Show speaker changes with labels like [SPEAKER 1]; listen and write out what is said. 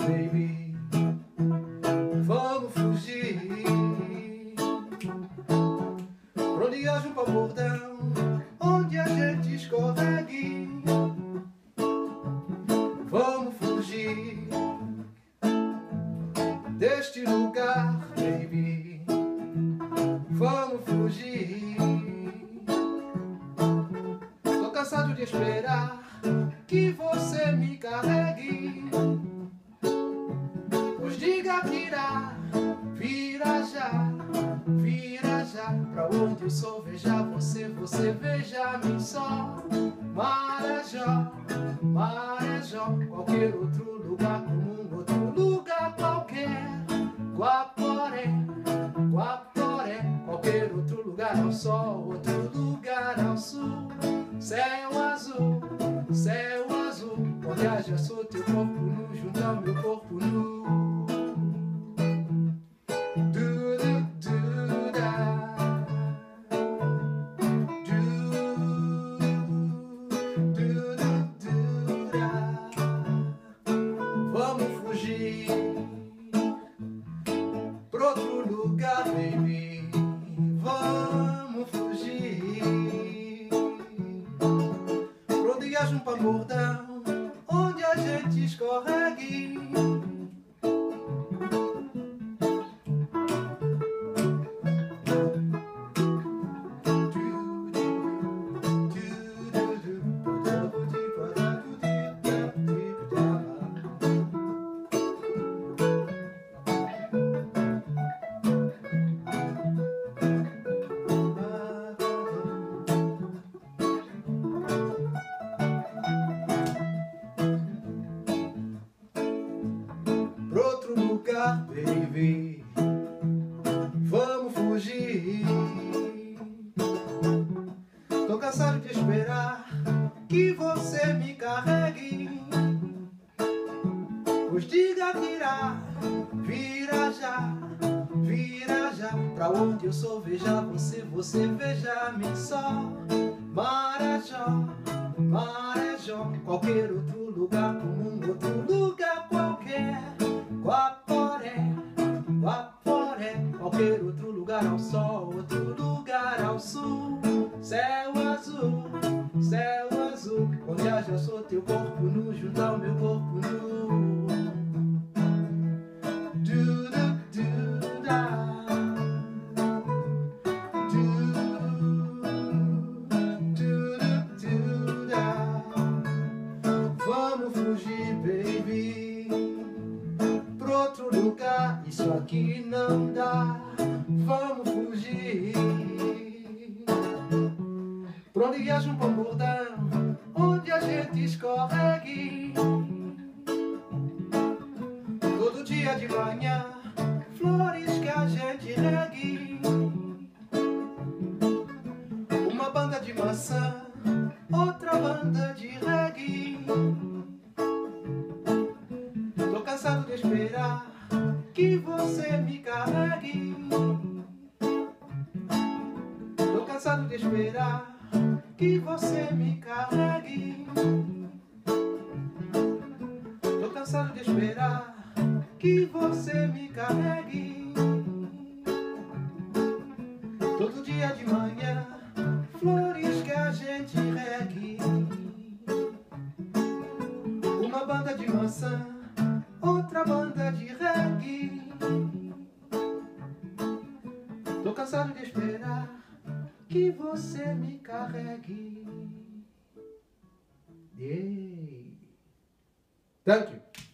[SPEAKER 1] baby. Vamos fugir pra onde haja um pau-bordão, onde a gente escorregue. Vamos fugir deste lugar, baby. Vamos fugir. Tô cansado de esperar que você me carregue. Pois diga que irá, vira já pra onde eu sou, veja você, você veja mim só. Marajó, Marajó, qualquer outro lugar comum, outro lugar qualquer. Guaporé, Guaporé, qualquer outro lugar ao sol, outro lugar ao sul. Céu azul, onde haja só teu corpo nu, junto ao meu corpo nu. Vamos fugir pra outro lugar, baby. Vamos fugir pra onde haja um pau-bordão, onde a gente escorregue. Pra outro lugar, baby, vamos fugir. Tô cansado de esperar que você me carregue. Pois diga que irá, vira já pra onde eu sou, veja você, você veja mim só. Marajó, Marajó, qualquer outro lugar comum, outro lugar qualquer. Guaporé, Guaporé, qualquer outro lugar ao sol, outro lugar ao sul. Céu azul, onde haja só teu corpo nu, junto ao meu corpo nu. Vamos fugir, baby, pra outro lugar, isso aqui não dá. Vamos fugir pra onde haja um pau-bordão, onde a gente escorregue. Todo dia de manhã, flores que a gente regue. Uma banda de maçã, outra banda de reggae. Tô cansado de esperar que você me carregue. Tô cansado de esperar que você me carregue. Tô cansado de esperar que você me carregue. Todo dia de manhã, flores que a gente regue. Uma banda de maçã, outra banda de reggae. Tô cansado de esperar que você me carregue. Yeah. Thank you.